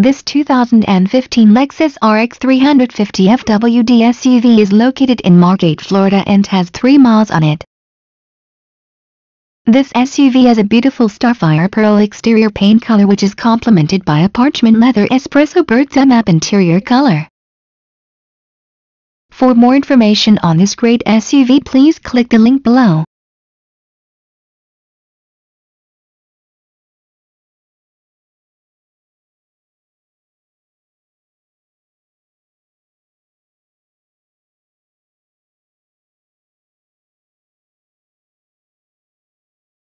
This 2015 Lexus RX 350 FWD SUV is located in Margate, Florida and has 3 miles on it. This SUV has a beautiful Starfire Pearl exterior paint color which is complemented by a parchment leather espresso bird's eye map interior color. For more information on this great SUV, please click the link below.